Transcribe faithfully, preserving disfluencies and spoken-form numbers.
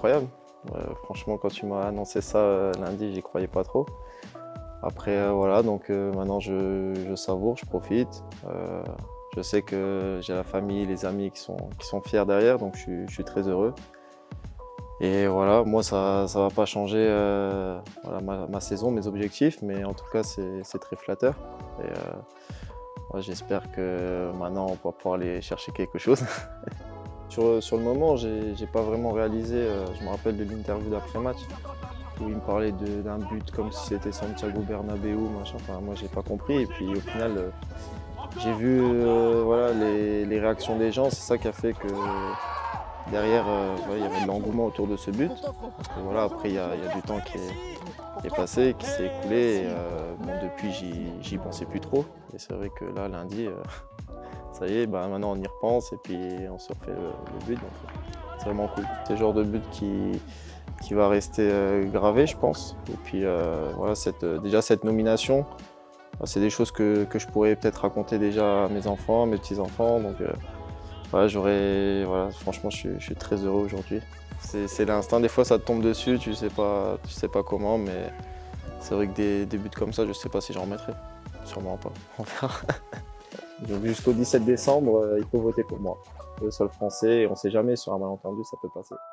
incroyable. Euh, franchement, quand tu m'as annoncé ça euh, lundi, j'y croyais pas trop. Après, euh, voilà, donc euh, maintenant je, je savoure, je profite. Euh, je sais que j'ai la famille, les amis qui sont, qui sont fiers derrière, donc je suis, je suis très heureux. Et voilà, moi ça ne va pas changer euh, voilà, ma, ma saison, mes objectifs, mais en tout cas c'est très flatteur. Et euh, ouais, j'espère que maintenant on va pouvoir aller chercher quelque chose. sur, sur le moment, j'ai pas vraiment réalisé, euh, je me rappelle de l'interview d'après-match, où il me parlait d'un but comme si c'était Santiago Bernabéu, machin. Enfin, moi j'ai pas compris, et puis au final euh, j'ai vu euh, voilà, les, les réactions des gens, c'est ça qui a fait que derrière, euh, ouais, il y avait de l'engouement autour de ce but. Donc, voilà, après, il y, a, il y a du temps qui est, qui est passé, qui s'est écoulé. Et, euh, bon, depuis, j'y pensais plus trop. Et c'est vrai que là, lundi, euh, ça y est, bah, maintenant on y repense et puis on se refait le, le but. C'est vraiment cool. C'est le genre de but qui, qui va rester euh, gravé, je pense. Et puis euh, voilà, cette, déjà cette nomination, c'est des choses que, que je pourrais peut-être raconter déjà à mes enfants, à mes petits-enfants. Donc, euh, voilà, j'aurais, voilà, franchement, je suis, je suis très heureux aujourd'hui. C'est l'instinct, des fois ça te tombe dessus, tu sais pas, tu sais pas comment, mais c'est vrai que des, des buts comme ça, je sais pas si j'en remettrai. Sûrement pas, on verra. Jusqu'au dix-sept décembre, il faut voter pour moi. Le sol français, on sait jamais, sur un malentendu, ça peut passer.